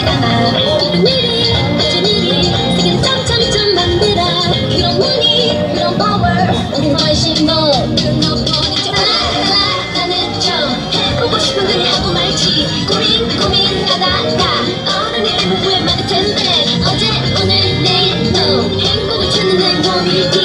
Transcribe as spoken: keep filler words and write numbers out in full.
시간아 기쁜 일이 멋진 일이 세계는 점점점 만들어 그런 무늬 그런 파워 어딘 훨씬 더 나는 좀 해보고 싶은 걸 하고 말지 고민 고민하다가 어른 이름은 후회 많을 텐데 어제 오늘 내일 또 행복을 찾는 행복이지